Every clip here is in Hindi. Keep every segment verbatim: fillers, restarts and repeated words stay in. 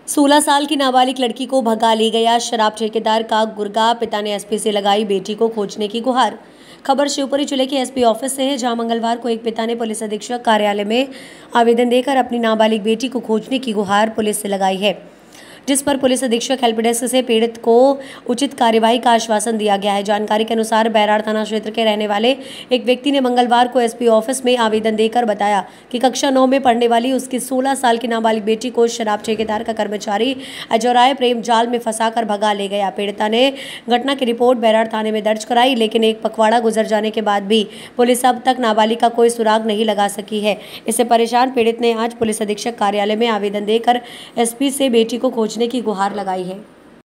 सोलह साल की नाबालिग लड़की को भगा ले गया शराब ठेकेदार का गुर्गा। पिता ने एसपी से लगाई बेटी को खोजने की गुहार। खबर शिवपुरी जिले के एसपी ऑफिस से है, जहां मंगलवार को एक पिता ने पुलिस अधीक्षक कार्यालय में आवेदन देकर अपनी नाबालिग बेटी को खोजने की गुहार पुलिस से लगाई है, जिस पर पुलिस अधीक्षक हेल्प डेस्क से पीड़ित को उचित कार्यवाही का आश्वासन दिया गया है। जानकारी के अनुसार बैराड़ थाना क्षेत्र के रहने वाले एक व्यक्ति ने मंगलवार को एसपी ऑफिस में आवेदन देकर बताया कि कक्षा नौ में पढ़ने वाली उसकी सोलह साल की नाबालिग बेटी को शराब ठेकेदार का कर्मचारी अजय राय प्रेम जाल में फंसाकर भगा ले गया। पीड़िता ने घटना की रिपोर्ट बैराड़ थाने में दर्ज कराई, लेकिन एक पखवाड़ा गुजर जाने के बाद भी पुलिस अब तक नाबालिग का कोई सुराग नहीं लगा सकी है। इससे परेशान पीड़ित ने आज पुलिस अधीक्षक कार्यालय में आवेदन देकर एसपी से बेटी को खोजने की गुहार लगाई है।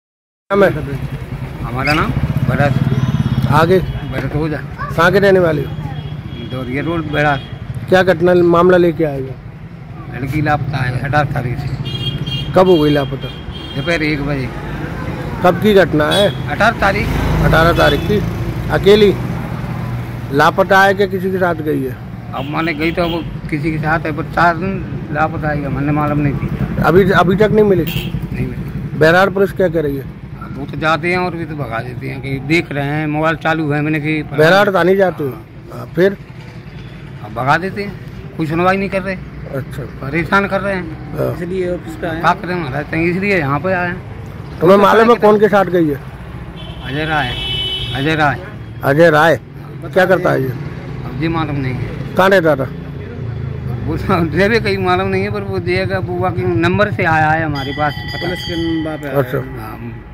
हमारा नाम भरत। आगे भरत हो जा। कहाँ के रहने वाले हो? दौरिया रोड बैराड़। क्या घटना मामला लेके आए हो? लड़की लापता है अठारह तारीख से। कब हो गई लापता? दोपहर एक बजे। कब की घटना है? अठारह तारीख। अठारह तारीख की। अकेली लापता है क्या किसी के साथ गई है? अब माने गई तो अब किसी के साथ है, पर चार दिन लापता है, मैंने मालूम नहीं थी। अभी अभी तक नहीं मिली? नहीं मिली। बैराड़ पुलिस क्या कर रही है? वो तो जाते हैं और भी तो भगा देते हैं कि देख रहे हैं, मोबाइल चालू है मैंने कि बैराड़ थाने जाते हो? हाँ, फिर अब भगा देते हैं, कोई सुनवाई नहीं कर रहे। अच्छा, परेशान कर रहे हैं, इसलिए ऑफिस पे आए। क्या करें महाराज, इसलिए यहाँ पे आए हैं। तुम्हें मालूम है कौन के साथ गई है? अजय राय। अजय राय। अजय राय क्या करता है ये? अब जी मालूम नहीं है। कहाँ रहता था? वो भी कहीं मालूम नहीं है, पर वो देगा बुआ के नंबर से आया है हमारे पास। अच्छा।